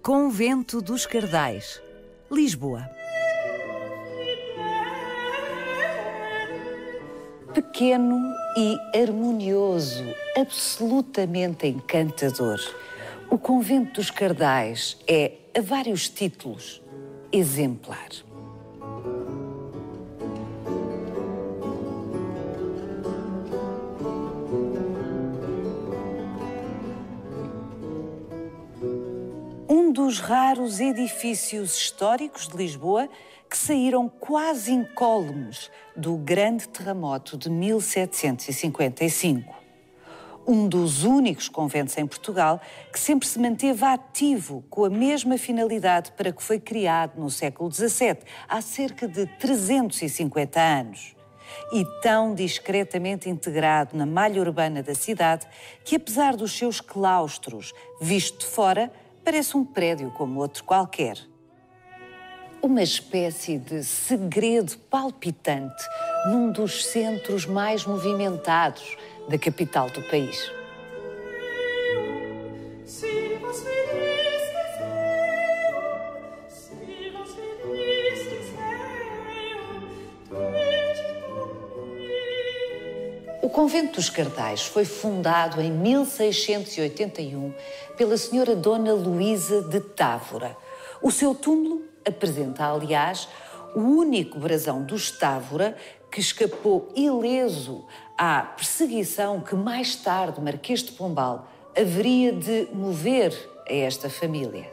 Convento dos Cardais, Lisboa. Pequeno e harmonioso, absolutamente encantador, o Convento dos Cardais é, a vários títulos, exemplar. Um dos raros edifícios históricos de Lisboa que saíram quase incólumes do grande terremoto de 1755. Um dos únicos conventos em Portugal que sempre se manteve ativo com a mesma finalidade para que foi criado no século XVII, há cerca de 350 anos. E tão discretamente integrado na malha urbana da cidade que, apesar dos seus claustros, visto de fora, parece um prédio como outro qualquer. Uma espécie de segredo palpitante num dos centros mais movimentados da capital do país. O Convento dos Cardais foi fundado em 1681 pela senhora Dona Luísa de Távora. O seu túmulo apresenta, aliás, o único brasão dos Távora que escapou ileso à perseguição que mais tarde o Marquês de Pombal haveria de mover a esta família.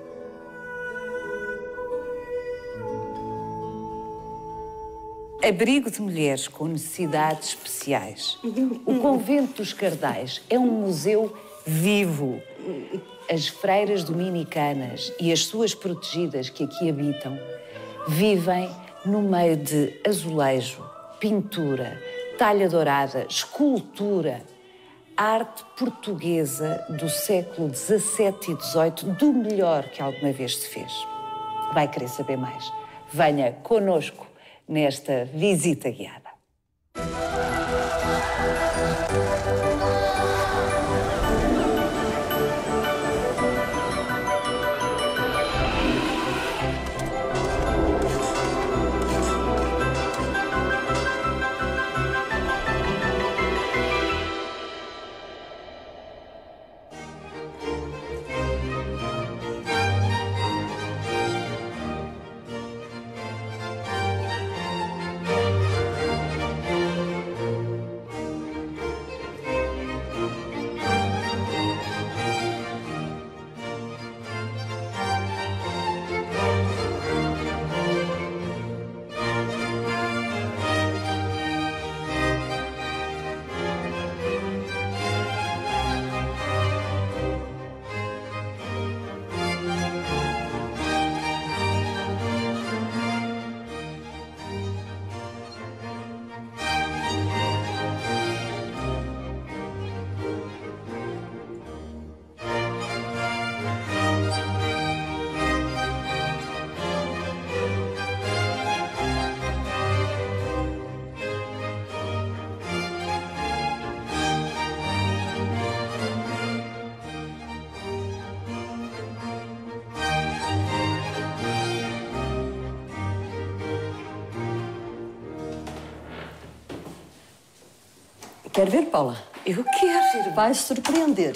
Abrigo de mulheres com necessidades especiais. O Convento dos Cardais é um museu vivo. As freiras dominicanas e as suas protegidas que aqui habitam vivem no meio de azulejo, pintura, talha dourada, escultura, arte portuguesa do século XVII e XVIII, do melhor que alguma vez se fez. Vai querer saber mais? Venha connosco nesta visita guiada. Quer ver, Paula? Eu quero. Vai se surpreender.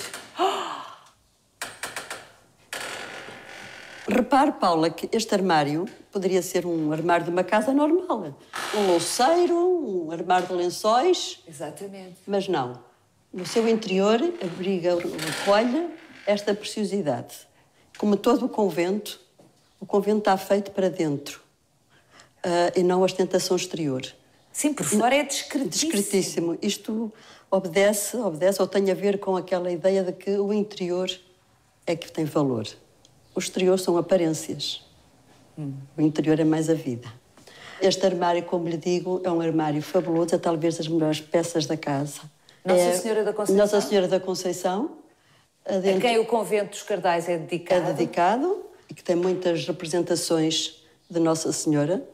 Repare, Paula, que este armário poderia ser um armário de uma casa normal. Um louceiro, um armário de lençóis. Exatamente. Mas não. No seu interior abriga, recolhe esta preciosidade. Como todo o convento está feito para dentro e não a ostentação exterior. Sim, por fora é discretíssimo. Discretíssimo. Isto obedece ou tem a ver com aquela ideia de que o interior é que tem valor. O exterior são aparências. O interior é mais a vida. Este armário, como lhe digo, é um armário fabuloso, é talvez das melhores peças da casa. Nossa Senhora da Conceição. Nossa Senhora da Conceição. A quem o Convento dos Cardais é dedicado. É dedicado e que tem muitas representações de Nossa Senhora.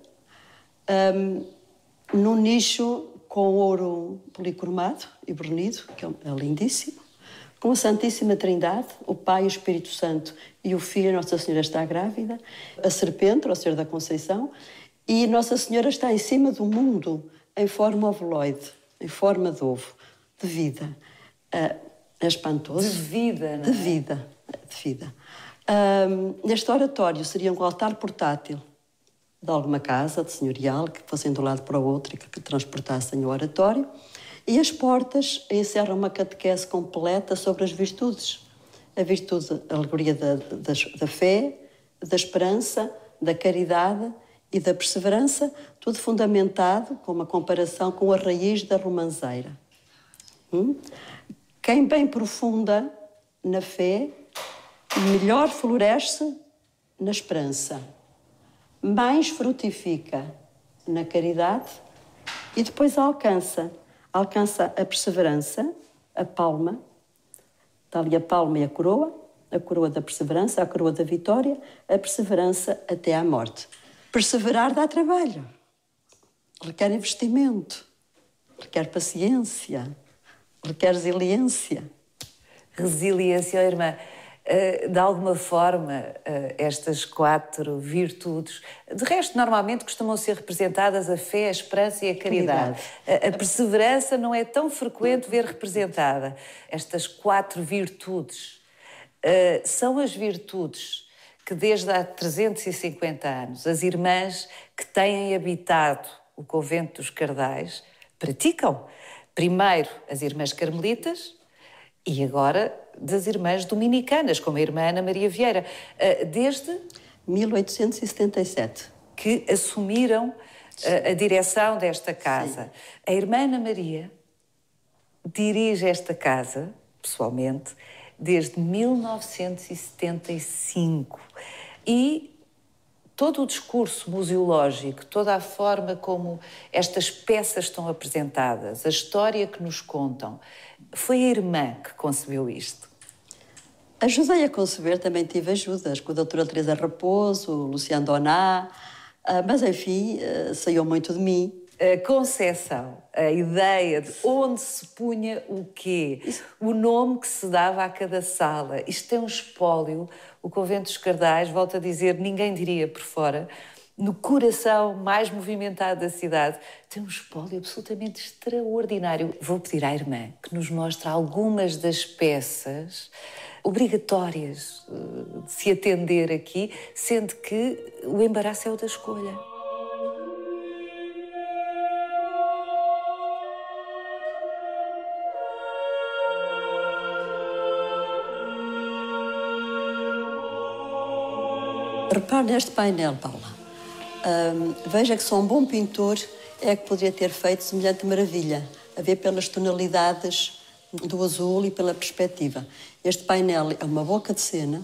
Num nicho com ouro policromado e brunido, que é lindíssimo, com a Santíssima Trindade, o Pai, o Espírito Santo e o Filho, Nossa Senhora está grávida, a serpente, o Senhor da Conceição, e Nossa Senhora está em cima do mundo, em forma ovoide, em forma de ovo, de vida. É espantoso. De vida, não é? De vida, de vida. Neste oratório seria um altar portátil de alguma casa, de senhorial, que fossem de um lado para o outro e que transportassem o oratório. E as portas encerram uma catequese completa sobre as virtudes. A virtude, a alegoria da fé, da esperança, da caridade e da perseverança, tudo fundamentado com uma comparação com a raiz da romanceira. Quem bem profunda na fé, melhor floresce na esperança, mais frutifica na caridade e depois alcança a perseverança, a palma, está ali a palma e a coroa da perseverança, a coroa da vitória, a perseverança até à morte. Perseverar dá trabalho, requer investimento, requer paciência, requer resiliência. Resiliência, irmã. De alguma forma, estas 4 virtudes, de resto, normalmente costumam ser representadas a fé, a esperança e a caridade. A perseverança não é tão frequente ver representada. Estas 4 virtudes são as virtudes que desde há 350 anos as irmãs que têm habitado o convento dos Cardais praticam. Primeiro as irmãs carmelitas e agora das irmãs dominicanas, como a irmã Ana Maria Vieira, desde 1877. Que assumiram a direção desta casa. Sim. A irmã Ana Maria dirige esta casa, pessoalmente, desde 1975. E todo o discurso museológico, toda a forma como estas peças estão apresentadas, a história que nos contam, foi a irmã que concebeu isto. Ajudei a conceber, também tive ajudas com a doutora Teresa Raposo, o Luciano Doná, mas enfim, saiu muito de mim. A concepção, a ideia de onde se punha o quê, o nome que se dava a cada sala. Isto é um espólio. O Convento dos Cardais, volto a dizer, ninguém diria por fora, no coração mais movimentado da cidade, tem um espólio absolutamente extraordinário. Vou pedir à irmã que nos mostre algumas das peças obrigatórias de se atender aqui, sendo que o embaraço é o da escolha. Repare neste painel, Paula. Veja que só um bom pintor é que poderia ter feito semelhante maravilha, a ver pelas tonalidades do azul e pela perspectiva. Este painel é uma boca de cena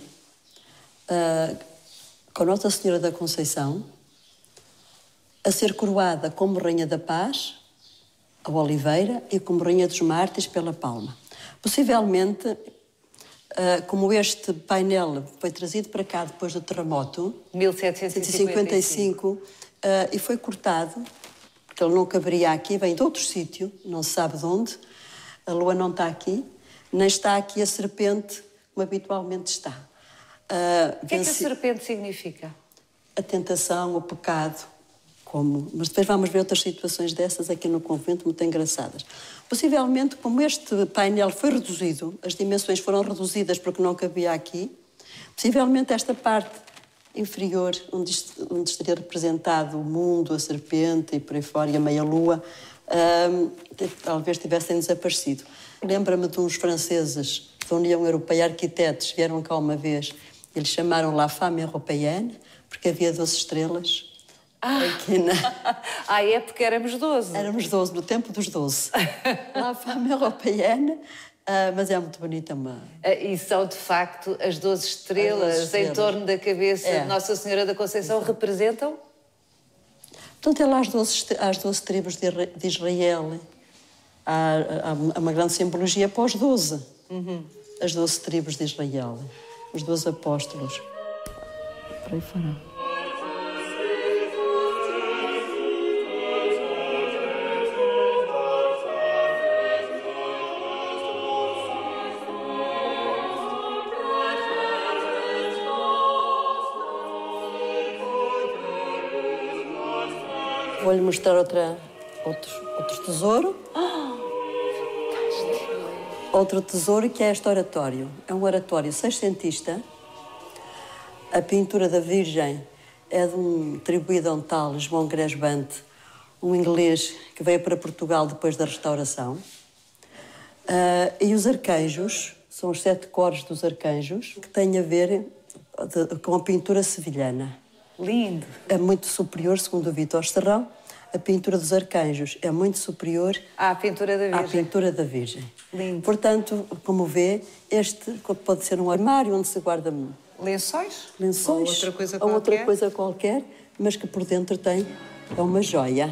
com Nossa Senhora da Conceição a ser coroada como Rainha da Paz, a Oliveira, e como Rainha dos Mártires pela Palma. Possivelmente, como este painel foi trazido para cá depois do terremoto, 1755, e foi cortado, porque ele não caberia aqui, vem de outro sítio, não se sabe de onde, a lua não está aqui, nem está aqui a serpente, como habitualmente está. O que é que a serpente significa? A tentação, o pecado, mas depois vamos ver outras situações dessas aqui no convento muito engraçadas. Possivelmente, como este painel foi reduzido, as dimensões foram reduzidas porque não cabia aqui, possivelmente esta parte inferior, onde estaria representado o mundo, a serpente e por aí fora, e a meia-lua, talvez tivessem desaparecido. Lembra-me de uns franceses da União Europeia, arquitetos, vieram cá uma vez, eles chamaram La Femme Européenne, porque havia 12 estrelas. É porque éramos 12. Éramos 12, no tempo dos 12. La Femme Européenne, mas é muito bonita. E são, de facto, as 12 estrelas em torno da cabeça de Nossa Senhora da Conceição representam? Portanto, é lá as 12 tribos de Israel. Há uma grande simbologia para os 12. As 12 tribos de Israel. Os 12 apóstolos. Por aí fora. Vou-lhe mostrar outro tesouro. Outro tesouro que é este oratório. É um oratório seiscentista. A pintura da Virgem é atribuída a um tal João Cresbante, um inglês que veio para Portugal depois da restauração. E os arcanjos, são os 7 cores dos arcanjos, que têm a ver com a pintura sevilhana. Lindo! É muito superior, segundo o Vítor Serrão, a pintura dos arcanjos é muito superior à pintura da Virgem. À pintura da Virgem. Lindo. Portanto, como vê, este pode ser um armário onde se guarda lençóis, ou outra coisa qualquer, mas que por dentro tem uma joia.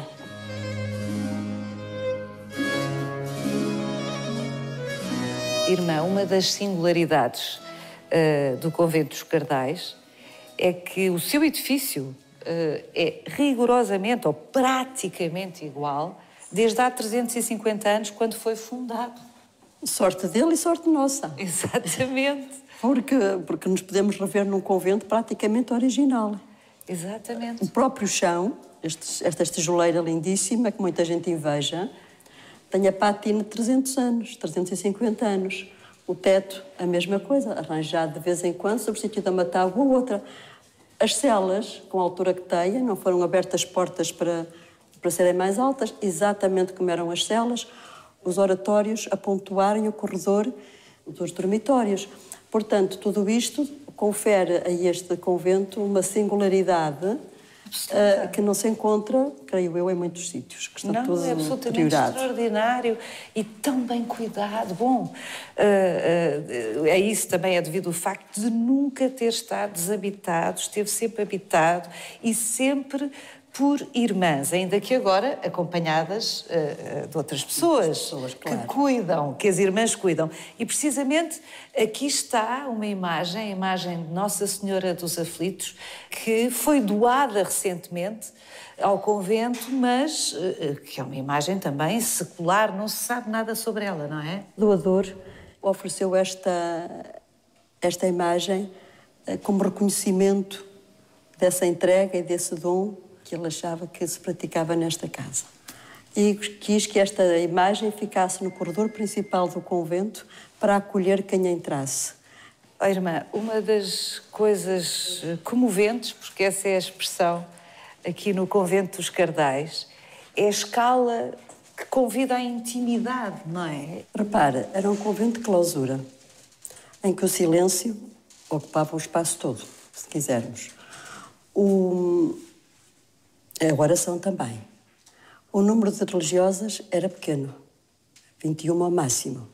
Irmã, uma das singularidades do Convento dos Cardais é que o seu edifício é rigorosamente ou praticamente igual desde há 350 anos, quando foi fundado. Sorte dele e sorte nossa. Exatamente. Porque nos podemos rever num convento praticamente original. Exatamente. O próprio chão, esta tijoleira lindíssima, que muita gente inveja, tem a pátina de 300 anos, 350 anos. O teto, a mesma coisa, arranjado de vez em quando, substituído a uma tábua ou outra. As celas, com a altura que têm, não foram abertas portas para serem mais altas, exatamente como eram as celas, os oratórios a pontuarem o corredor dos dormitórios. Portanto, tudo isto confere a este convento uma singularidade que não se encontra, creio eu, em muitos sítios, que está tudo é absolutamente extraordinário e tão bem cuidado. Bom, é isso também é devido ao facto de nunca ter estado desabitado, esteve sempre habitado e sempre por irmãs, ainda que agora acompanhadas de outras pessoas claro, que cuidam, que as irmãs cuidam. E precisamente aqui está uma imagem, a imagem de Nossa Senhora dos Aflitos, que foi doada recentemente ao convento, mas que é uma imagem também secular, não se sabe nada sobre ela, não é? O doador ofereceu esta imagem como reconhecimento dessa entrega e desse dom que ele achava que se praticava nesta casa. E quis que esta imagem ficasse no corredor principal do convento para acolher quem entrasse. Oh, irmã, uma das coisas comoventes, porque essa é a expressão aqui no Convento dos Cardais, é a escala que convida à intimidade, não é? Repara, era um convento de clausura, em que o silêncio ocupava o espaço todo, se quisermos. A oração também. O número de religiosas era pequeno, 21 ao máximo.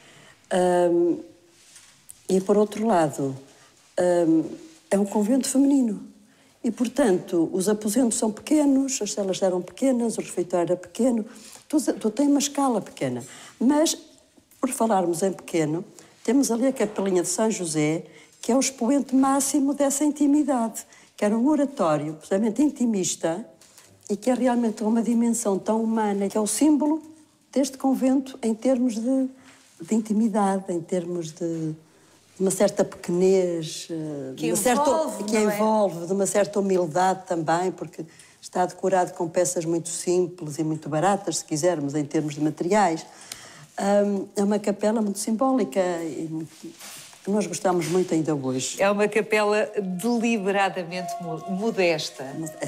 E, por outro lado, é um convento feminino. E, portanto, os aposentos são pequenos, as celas eram pequenas, o refeitório era pequeno. Tu tens uma escala pequena. Mas, por falarmos em pequeno, temos ali a Capelinha de São José, que é o expoente máximo dessa intimidade, que era um oratório absolutamente intimista, e que é realmente uma dimensão tão humana, que é o símbolo deste convento em termos de intimidade, em termos de uma certa pequenez, que envolve, de uma certa humildade também, porque está decorado com peças muito simples e muito baratas, se quisermos, em termos de materiais. É uma capela muito simbólica e que nós gostamos muito ainda hoje. É uma capela deliberadamente modesta.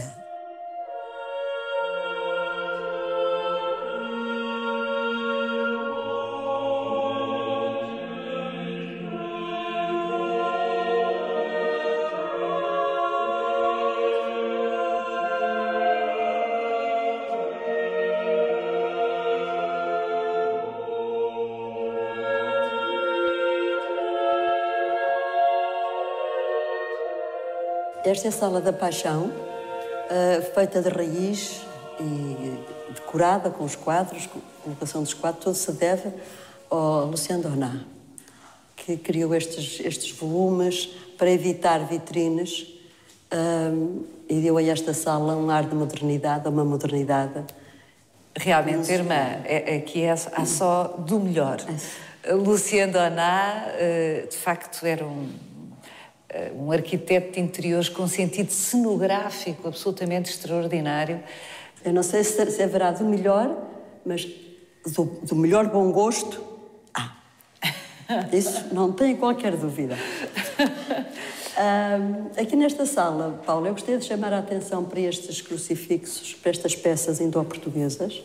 Esta é a Sala da Paixão, feita de raiz e decorada com os quadros, com a colocação dos quadros, tudo se deve ao Lucien Donat, que criou estes volumes para evitar vitrines e deu a esta sala um ar de modernidade, uma modernidade. Realmente, irmã, aqui há só do melhor. Lucien Donat, de facto, era um arquiteto de interiores com sentido cenográfico absolutamente extraordinário. Eu não sei se haverá do melhor, mas do melhor bom gosto, isso não tenho qualquer dúvida. Aqui nesta sala, Paulo, eu gostaria de chamar a atenção para estes crucifixos, para estas peças indo-portuguesas.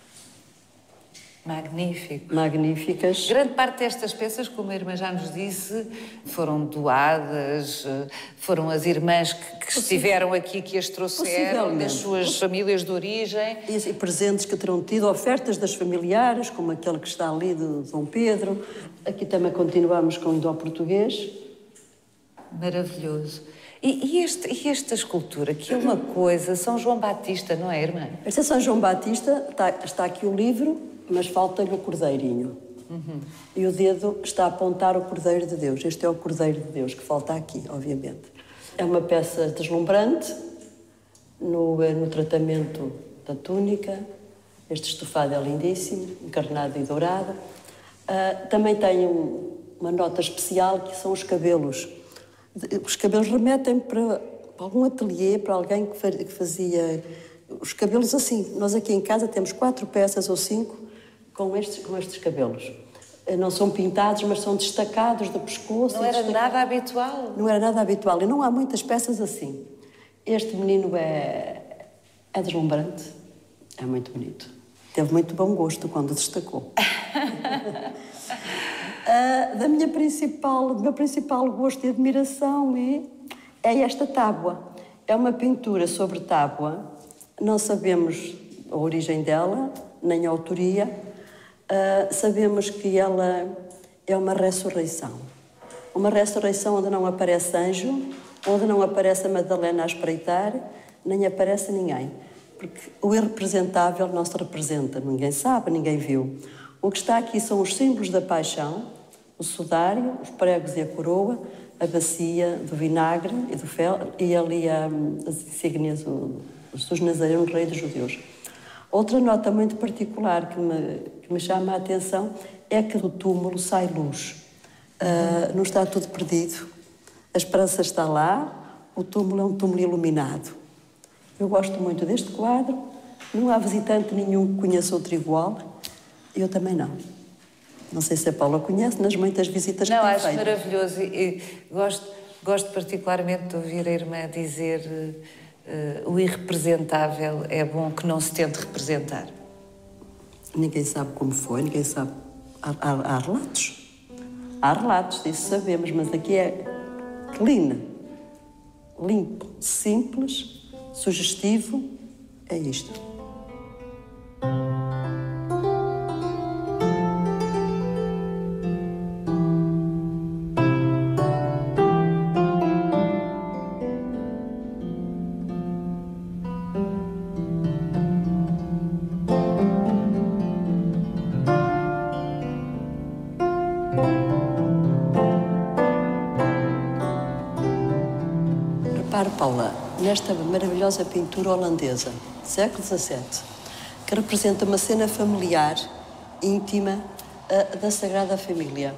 Magnífico. Magníficas. Grande parte destas peças, como a irmã já nos disse, foram doadas, foram as irmãs que estiveram aqui, que as trouxeram das suas famílias de origem. E presentes que terão tido, ofertas das familiares, como aquele que está ali de Dom Pedro. Aqui também continuamos com o indo-português. Maravilhoso. E esta escultura, que é uma coisa, São João Batista, não é, irmã? Esta é São João Batista, está aqui o livro, mas falta-lhe o cordeirinho. E o dedo está a apontar o Cordeiro de Deus. Este é o Cordeiro de Deus, que falta aqui, obviamente. É uma peça deslumbrante no tratamento da túnica. Este estofado é lindíssimo, encarnado e dourado. Também tem uma nota especial, que são os cabelos. Os cabelos remetem para algum ateliê, para alguém que fazia os cabelos assim. Nós aqui em casa temos 4 peças ou 5 com estes cabelos. Não são pintados, mas são destacados do pescoço. Não era nada habitual? Não era nada habitual. E não há muitas peças assim. Este menino é deslumbrante. É muito bonito. Teve muito bom gosto quando destacou. Do meu principal gosto e admiração é esta tábua. É uma pintura sobre tábua. Não sabemos a origem dela, nem a autoria. Sabemos que ela é uma ressurreição. Uma ressurreição onde não aparece anjo, onde não aparece a Madalena a espreitar, nem aparece ninguém. Porque o irrepresentável não se representa. Ninguém sabe, ninguém viu. O que está aqui são os símbolos da paixão, o sudário, os pregos e a coroa, a bacia do vinagre e do fel, e ali as insígnias dos Nazarenos, rei dos judeus. Outra nota muito particular que me chama a atenção é que do túmulo sai luz. Não está tudo perdido. A esperança está lá, o túmulo é um túmulo iluminado. Eu gosto muito deste quadro, não há visitante nenhum que conheça outro igual, eu também não. Não sei se a Paula conhece, nas muitas visitas que tem feito. Não, acho maravilhoso e gosto particularmente de ouvir a irmã dizer o irrepresentável é bom que não se tente representar. Ninguém sabe como foi, ninguém sabe. Há relatos. Há relatos, isso sabemos, mas aqui é clean, limpo, simples, sugestivo, é isto. Paula, nesta maravilhosa pintura holandesa, século XVII, que representa uma cena familiar, íntima, da Sagrada Família.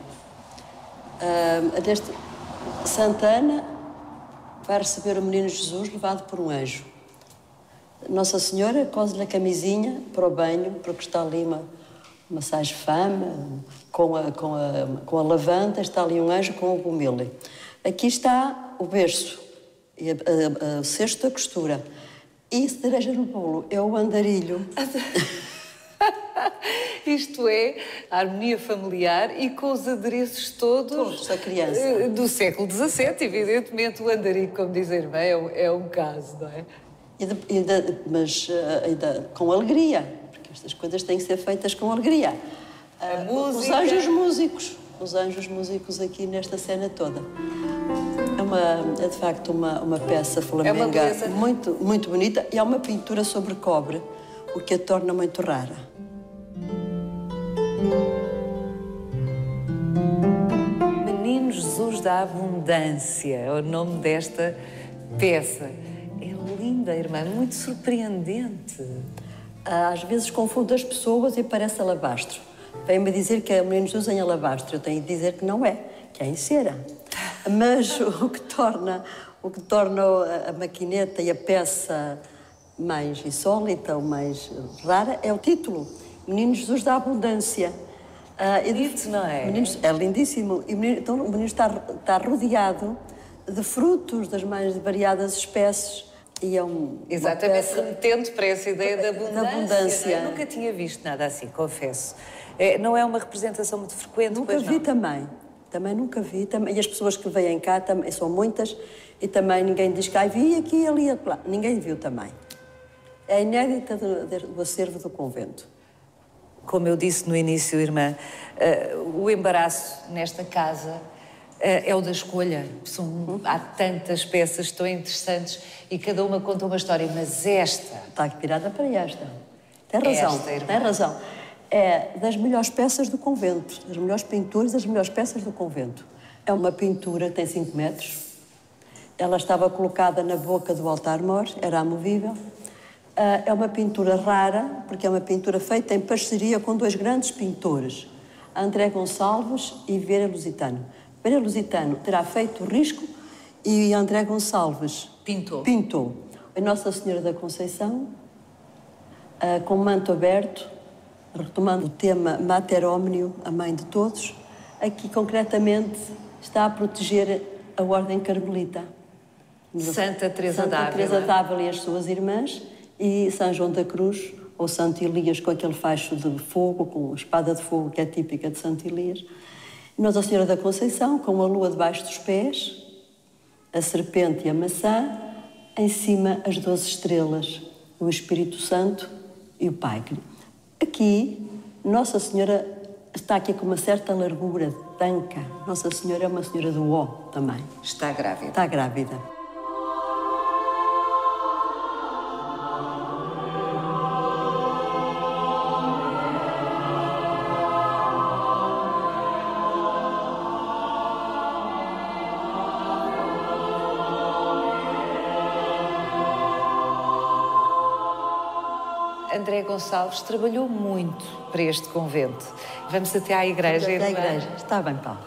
Santa Ana vai receber o menino Jesus levado por um anjo. Nossa Senhora cose-lhe a camisinha para o banho, porque está ali uma sage-femme, com a lavanda, está ali um anjo com o gomile. Aqui está o berço. E a cesto da costura. E cereja no bolo é o andarilho. Isto é a harmonia familiar e com os adereços todos da criança. Do século XVII, evidentemente. O andarilho, como diz a irmã, é um caso, não é? Mas com alegria, porque estas coisas têm que ser feitas com alegria. A música. Os anjos músicos aqui nesta cena toda. É de facto uma peça flamenga muito, muito bonita e é uma pintura sobre cobre, o que a torna muito rara. Menino Jesus da Abundância é o nome desta peça. É linda, irmã, muito surpreendente. Às vezes confundo as pessoas e parece alabastro. Vem-me dizer que é o Menino Jesus em alabastro. Eu tenho de dizer que não é, que é em cera. Mas o que torna a maquineta e a peça mais insólita ou mais rara é o título. Menino Jesus da Abundância. Bonito, não é? É lindíssimo. E então o menino está rodeado de frutos das mais variadas espécies. E é exatamente, remetendo para essa ideia da abundância. É? Eu nunca tinha visto nada assim, confesso. Não é uma representação muito frequente, nunca pois não? Vi também. Também nunca vi. E as pessoas que vêm cá também, são muitas, e também ninguém diz que vi aqui, ali, lá. Ninguém viu também. É inédita do acervo do convento. Como eu disse no início, irmã, o embaraço nesta casa é o da escolha. Há tantas peças tão interessantes e cada uma conta uma história, mas esta... Está aqui virada para esta. Tem razão, tem razão. É das melhores peças do convento, das melhores pinturas, das melhores peças do convento. É uma pintura que tem 5 metros. Ela estava colocada na boca do altar-mor, era amovível. É uma pintura rara, porque é uma pintura feita em parceria com 2 grandes pintores, André Gonçalves e Vera Lusitano. Vera Lusitano terá feito o risco e André Gonçalves pintou. A Nossa Senhora da Conceição, com o manto aberto, retomando o tema Mater Omnium, a mãe de todos, aqui concretamente está a proteger a Ordem Carmelita. Santa Teresa d'Ávila e as suas irmãs, e São João da Cruz, ou Santo Elias, com aquele facho de fogo, com a espada de fogo que é típica de Santo Elias. Nossa Senhora da Conceição, com a lua debaixo dos pés, a serpente e a maçã, em cima as 12 estrelas, o Espírito Santo e o Pai. Aqui, Nossa Senhora está aqui com uma certa largura, tanca. Nossa Senhora é uma senhora do ó também. Está grávida. Está grávida. André Gonçalves trabalhou muito para este convento. Vamos até à igreja, irmã. Até à igreja. Está bem, Paulo.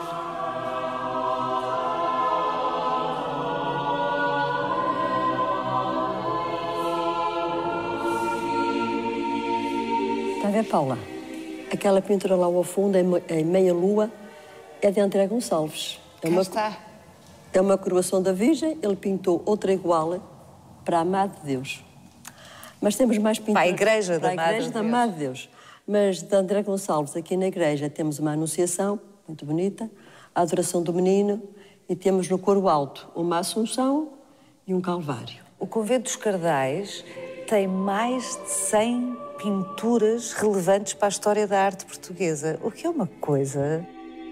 Está a ver, Paula? Aquela pintura lá ao fundo, em meia lua, é de André Gonçalves. Está. É uma coroação da Virgem, ele pintou outra igual para a Madre de Deus. Mas temos mais pinturas... Para a Igreja da Madre de Deus. Mas de André Gonçalves, aqui na igreja, temos uma Anunciação, muito bonita, a Adoração do Menino, e temos no coro alto uma Assunção e um Calvário. O Convento dos Cardais tem mais de 100 pinturas relevantes para a história da arte portuguesa, o que é uma coisa...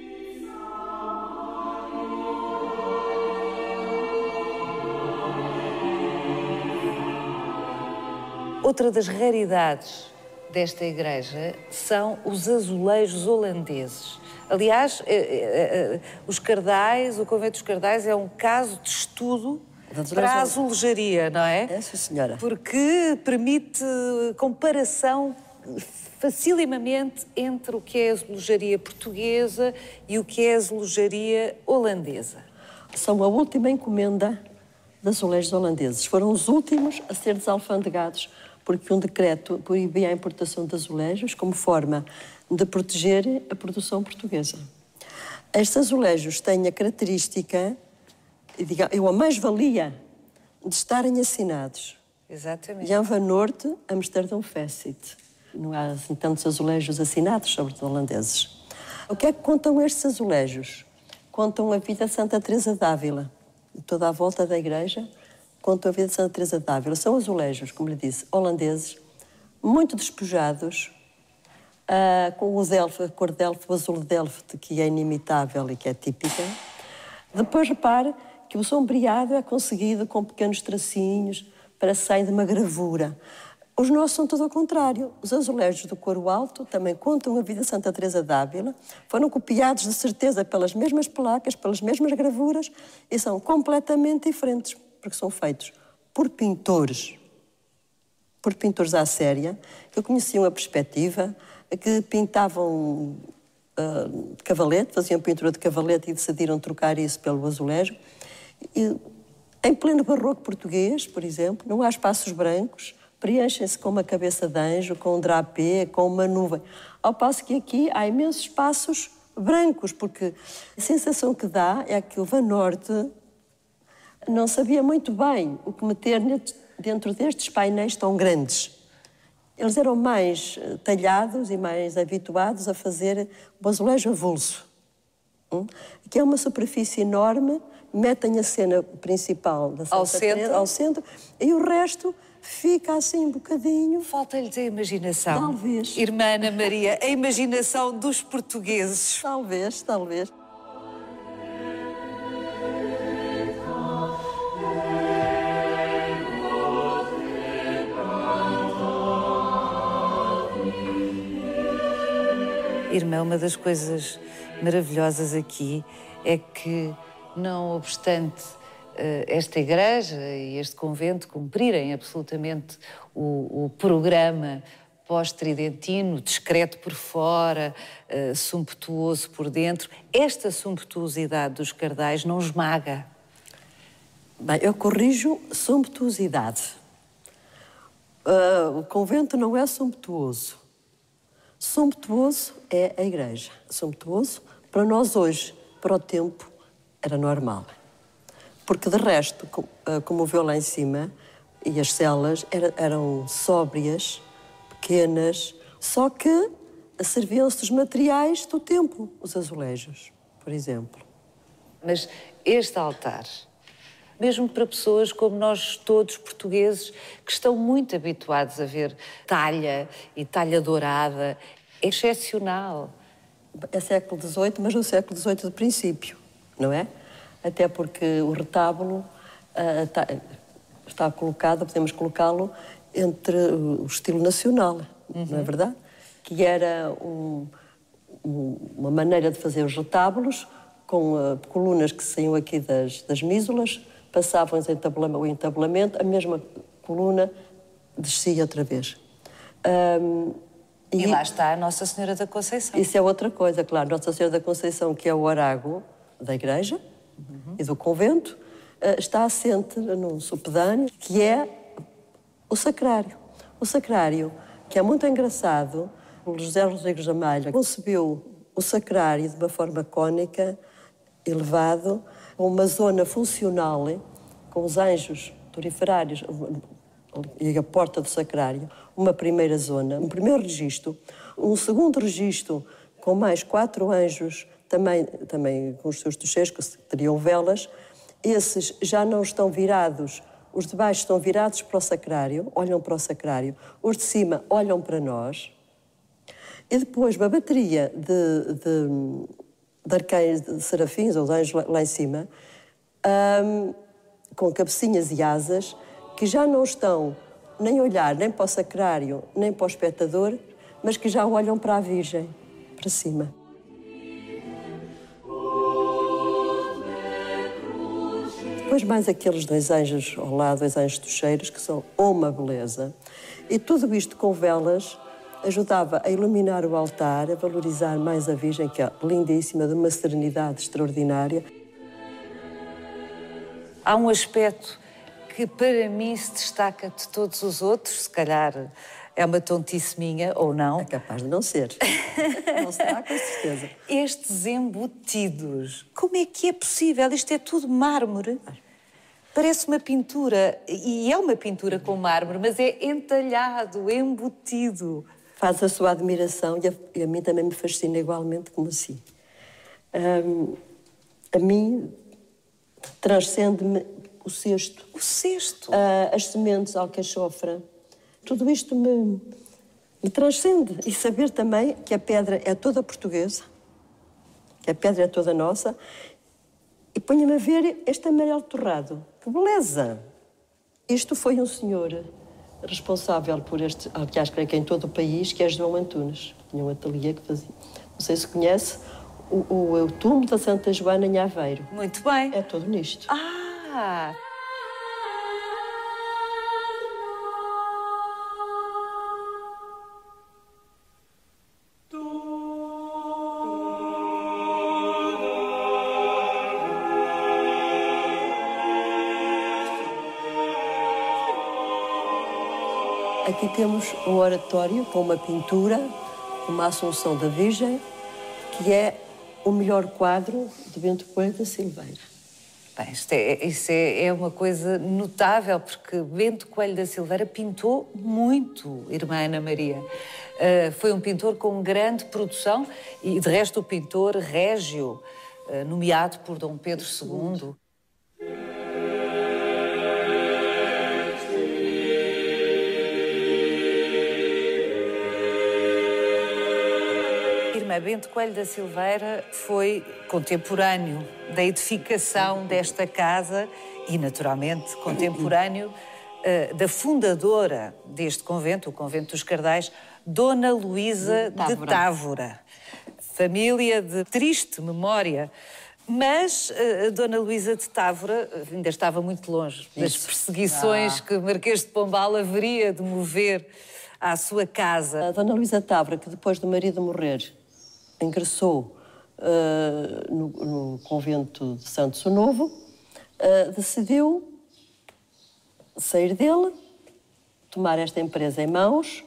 Outra das raridades desta igreja são os azulejos holandeses. Aliás, os Cardais, o Convento dos Cardais é um caso de estudo para a azulejaria, não é? É, sim, senhora. Porque permite comparação facilimamente entre o que é a azulejaria portuguesa e o que é a azulejaria holandesa. São a última encomenda de azulejos holandeses. Foram os últimos a ser desalfandegados, porque um decreto proibia a importação de azulejos como forma de proteger a produção portuguesa. Estes azulejos têm a característica, a mais-valia de estarem assinados. Exatamente. Jan van Noort, Amsterdão Facet. Não há assim tantos azulejos assinados sobre os holandeses. O que é que contam estes azulejos? Contam a vida de Santa Teresa d'Ávila. Toda a volta da igreja contam a vida de Santa Teresa d'Ávila. São azulejos, como lhe disse, holandeses, muito despojados, com o Delft, a cor Delft, o azul Delft, que é inimitável e que é típica. Depois, repare que o sombreado é conseguido com pequenos tracinhos para sair de uma gravura. Os nossos são tudo ao contrário. Os azulejos do coro alto também contam a vida de Santa Teresa d'Ávila, foram copiados de certeza pelas mesmas placas, pelas mesmas gravuras e são completamente diferentes, porque são feitos por pintores à séria, que conheciam a perspectiva, que pintavam de cavalete, faziam pintura de cavalete e decidiram trocar isso pelo azulejo. E Em pleno barroco português, por exemplo, não há espaços brancos, preenchem-se com uma cabeça de anjo, com um drapé, com uma nuvem. Ao passo que aqui há imensos espaços brancos, porque a sensação que dá é que o Van Norte não sabia muito bem o que meter dentro destes painéis tão grandes. Eles eram mais talhados e mais habituados a fazer o azulejo avulso. Aqui é uma superfície enorme, metem a cena principal da Santa Teresa ao centro e o resto fica assim um bocadinho... Falta-lhes a imaginação. Talvez. Irmã Ana Maria, a imaginação dos portugueses. Talvez, talvez. Irmã, uma das coisas maravilhosas aqui é que, não obstante esta igreja e este convento cumprirem absolutamente o programa pós-tridentino, discreto por fora, sumptuoso por dentro, esta sumptuosidade dos cardais não esmaga. Bem, eu corrijo sumptuosidade. O convento não é sumptuoso. Sumptuoso é a igreja. Sumptuoso, para nós hoje, para o tempo, era normal. Porque, de resto, como viu lá em cima, e as celas eram sóbrias, pequenas, só que serviam-se dos materiais do tempo, os azulejos, por exemplo. Mas este altar, mesmo para pessoas como nós todos portugueses, que estão muito habituados a ver talha e talha dourada, é excepcional. É século XVIII, mas no século XVIII de princípio, não é? Até porque o retábulo está colocado, podemos colocá-lo entre o estilo nacional, não é verdade? Que era uma maneira de fazer os retábulos com colunas que saíam aqui das mísulas, passavam o entabulamento, a mesma coluna descia outra vez. E lá está a Nossa Senhora da Conceição. Isso é outra coisa, claro. Nossa Senhora da Conceição, que é o orago da igreja e do convento, está assente num supedâneo, que é o sacrário. O sacrário, que é muito engraçado, o José Rodrigues da Malha concebeu o sacrário de uma forma cônica, elevado, com uma zona funcional, com os anjos turiferários e a porta do sacrário, uma primeira zona, um primeiro registro, um segundo registro com mais 4 anjos, também com os seus tocheiros, que teriam velas. Esses já não estão virados, os de baixo estão virados para o sacrário, olham para o sacrário, os de cima olham para nós. E depois uma bateria de arcanjos, de serafins, ou de anjos lá em cima, com cabecinhas e asas, que já não estão nem a olhar nem para o sacrário, nem para o espectador, mas que já olham para a Virgem, para cima. Depois mais aqueles 2 anjos ao lado, 2 anjos tocheiros, que são uma beleza. E tudo isto com velas ajudava a iluminar o altar, a valorizar mais a Virgem, que é lindíssima, de uma serenidade extraordinária. Há um aspecto que para mim se destaca de todos os outros, se calhar é uma tontice minha ou não. É capaz de não ser. Não será, com certeza. Estes embutidos, como é que é possível? Isto é tudo mármore. Parece uma pintura, e é uma pintura com mármore, mas é entalhado, embutido. Faz a sua admiração e a mim também me fascina igualmente como assim. A mim transcende-me o cesto. O cesto? As sementes, a alcachofra. Tudo isto me transcende. E saber também que a pedra é toda portuguesa, que a pedra é toda nossa. E ponha-me a ver este amarelo torrado. Que beleza! Isto foi um senhor responsável por este, aliás, creio que em todo o país, que é João Antunes. Tinha um ateliê que fazia. Não sei se conhece o túmulo da Santa Joana em Aveiro. Muito bem. É todo nisto. Ah! Aqui temos um oratório com uma pintura, uma Assunção da Virgem, que é o melhor quadro de Bento Coelho da Silveira. Bem, isso é uma coisa notável, porque Bento Coelho da Silveira pintou muito, irmã Ana Maria. Foi um pintor com grande produção e, de resto, o pintor régio, nomeado por Dom Pedro II. Bento Coelho da Silveira foi contemporâneo da edificação desta casa e, naturalmente, contemporâneo da fundadora deste convento, o Convento dos Cardais, Dona Luísa de Távora. Família de triste memória. Mas a Dona Luísa de Távora ainda estava muito longe das perseguições que Marquês de Pombal haveria de mover à sua casa. A Dona Luísa de Távora, que depois do marido morrer, ingressou no convento de Santo Sonovo, decidiu sair dele, tomar esta empresa em mãos,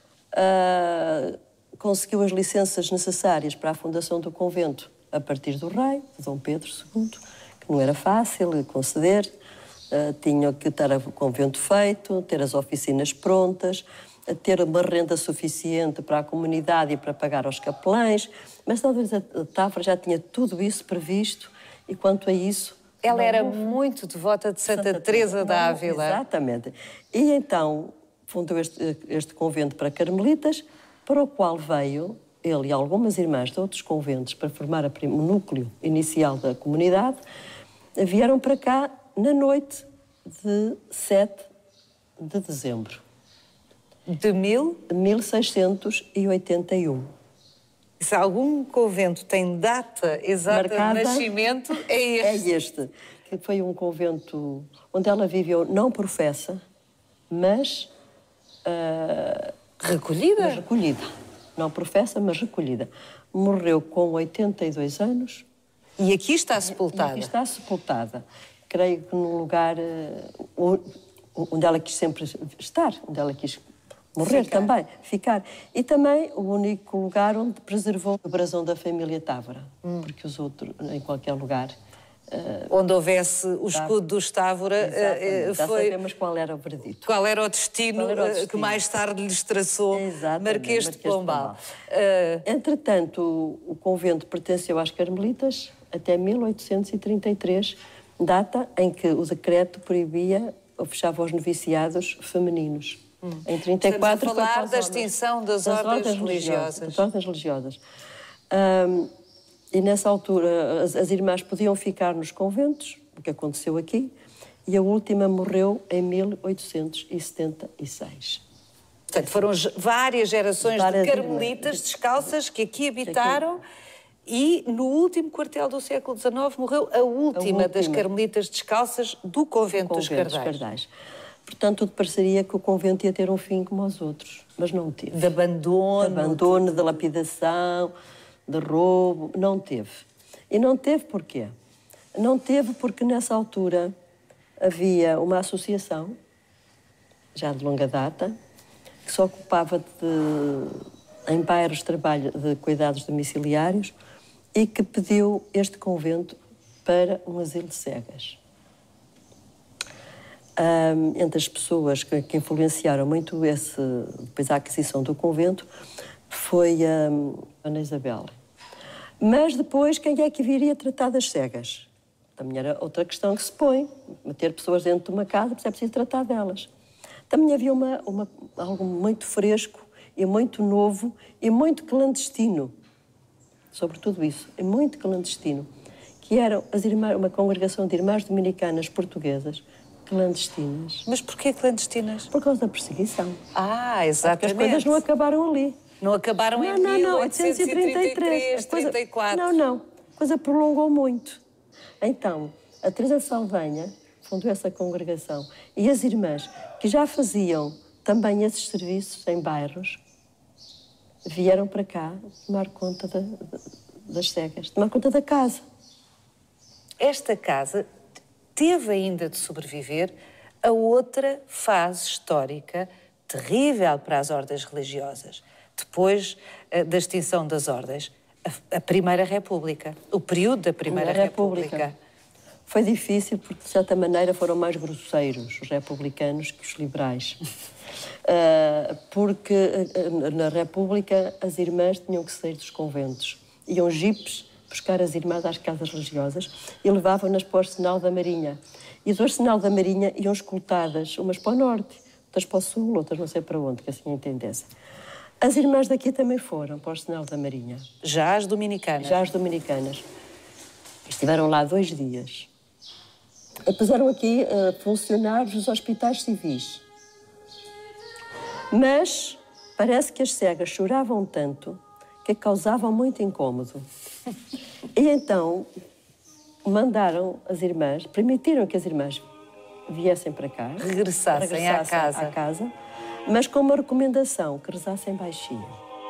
conseguiu as licenças necessárias para a fundação do convento a partir do rei, de Dom Pedro II, que não era fácil conceder, tinha que ter o convento feito, ter as oficinas prontas, a ter uma renda suficiente para a comunidade e para pagar aos capelães, mas a Dona Távora já tinha tudo isso previsto e, quanto a isso... Ela era muito devota de Santa Teresa da Ávila. Exatamente. E então fundou este convento para carmelitas, para o qual veio ele e algumas irmãs de outros conventos para formar o núcleo inicial da comunidade, vieram para cá na noite de 7 de dezembro. De 1681. Se algum convento tem data exata de nascimento, é este. É este, que foi um convento onde ela viveu, não professa, mas... recolhida? Mas recolhida. Não professa, mas recolhida. Morreu com 82 anos. E aqui está sepultada? Aqui está sepultada. Creio que num lugar onde ela quis sempre estar, onde ela quis morrer também, ficar. E também o único lugar onde preservou o brasão da família Távora, porque os outros, em qualquer lugar... onde houvesse o escudo dos Távora, já sabemos qual era o veredito. Qual era o destino, que mais tarde lhes traçou Marquês de Pombal. Entretanto, o convento pertenceu às Carmelitas até 1833, data em que o decreto proibia ou fechava os noviciados femininos. Em 34, estamos a falar da extinção das ordens religiosas. Das ordens religiosas. E nessa altura as irmãs podiam ficar nos conventos, o que aconteceu aqui, e a última morreu em 1876. Portanto, foram várias gerações de carmelitas descalças que aqui habitaram e no último quartel do século XIX morreu a última das carmelitas descalças do convento dos Cardais. Portanto, tudo pareceria que o convento ia ter um fim como os outros, mas não teve. De abandono. De abandono, de lapidação, de roubo, não teve. E não teve porquê? Não teve porque nessa altura havia uma associação, já de longa data, que se ocupava em bairros de trabalho de cuidados domiciliários e que pediu este convento para um asilo de cegas. Entre as pessoas que influenciaram muito depois a aquisição do convento foi a Ana Isabel. Mas depois, quem é que viria tratar das cegas? Também era outra questão que se põe. Meter pessoas dentro de uma casa, é preciso tratar delas. Também havia algo muito fresco e muito novo e muito clandestino. Sobre tudo isso, e muito clandestino. Que eram uma congregação de irmãs dominicanas portuguesas clandestinas. Mas porquê clandestinas? Por causa da perseguição. Exatamente. Porque as coisas não acabaram ali. Não acabaram em 1833, 34. Não. A coisa prolongou muito. Então, a Teresa de Saldanha fundou essa congregação e as irmãs, que já faziam também esses serviços em bairros, vieram para cá tomar conta das cegas, tomar conta da casa. Esta casa teve ainda de sobreviver a outra fase histórica terrível para as ordens religiosas. Depois da extinção das ordens, a Primeira República, o período da Primeira República. Foi difícil porque, de certa maneira, foram mais grosseiros os republicanos que os liberais. Porque na República as irmãs tinham que sair dos conventos. Iam jipes buscar as irmãs às casas religiosas e levavam-nas para o Arsenal da Marinha. E do Arsenal da Marinha iam escoltadas, umas para o norte, outras para o sul, outras não sei para onde, que assim entendessem. As irmãs daqui também foram para o Arsenal da Marinha. Já as dominicanas? Já as dominicanas. Estiveram lá 2 dias. Puseram aqui funcionários dos hospitais civis. Mas parece que as cegas choravam tanto que causavam muito incômodo. E então mandaram as irmãs, permitiram que as irmãs viessem para cá. Regressassem à casa, mas com uma recomendação, que rezassem baixinho.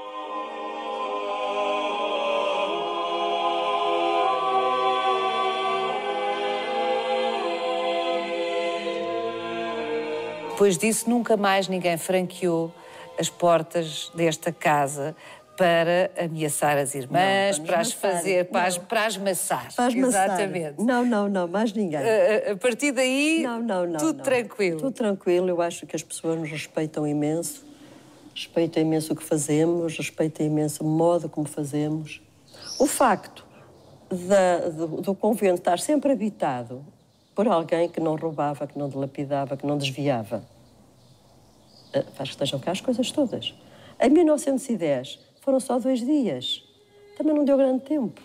Depois disso, nunca mais ninguém franqueou as portas desta casa para ameaçar as irmãs, para as fazer, para as maçar. Para as maçar. Exatamente. Não, mais ninguém. A partir daí, tudo tranquilo. Tudo tranquilo, eu acho que as pessoas nos respeitam imenso o que fazemos, respeitam imenso o modo como fazemos. O facto do convento estar sempre habitado por alguém que não roubava, que não dilapidava, que não desviava, faz que estejam cá as coisas todas. Em 1910 foram só 2 dias. Também não deu grande tempo.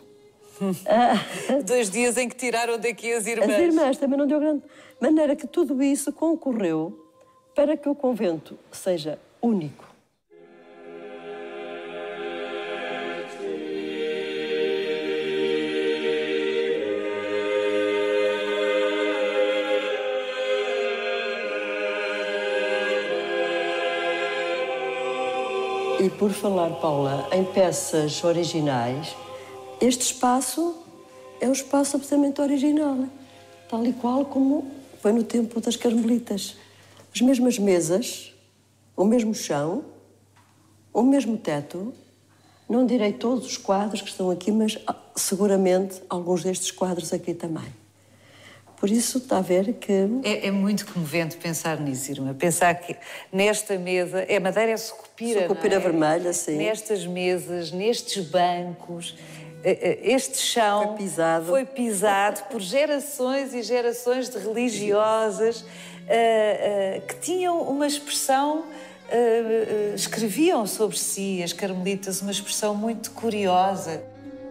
2 dias em que tiraram daqui as irmãs. As irmãs também não deu grande... De maneira que tudo isso concorreu para que o convento seja único. E por falar, Paula, em peças originais, este espaço é um espaço absolutamente original, tal e qual como foi no tempo das Carmelitas. As mesmas mesas, o mesmo chão, o mesmo teto. Não direi todos os quadros que estão aqui, mas seguramente alguns destes quadros aqui também. Por isso, está a ver que... É muito comovente pensar nisso, irmã. Pensar que nesta mesa... É madeira, é sucupira, sucupira vermelha, sim. Nestas mesas, nestes bancos, este chão... Foi pisado por gerações e gerações de religiosas que tinham uma expressão... escreviam sobre si, as carmelitas, uma expressão muito curiosa.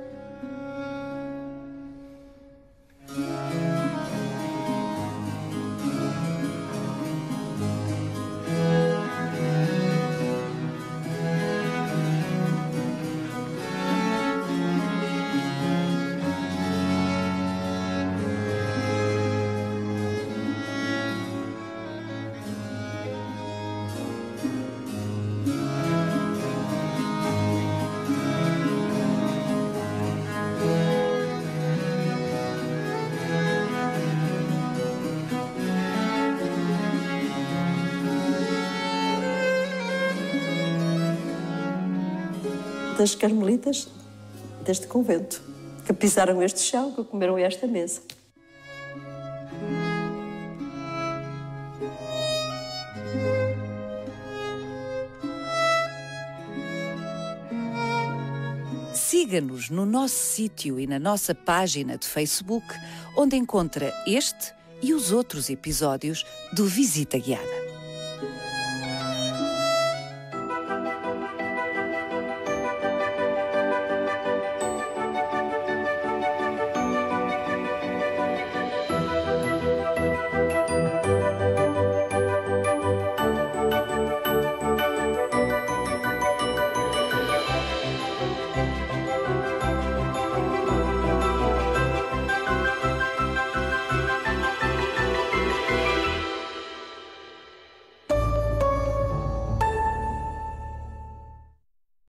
Das carmelitas deste convento, que pisaram este chão, que comeram esta mesa. Siga-nos no nosso sítio e na nossa página de Facebook, onde encontra este e os outros episódios do Visita Guiada.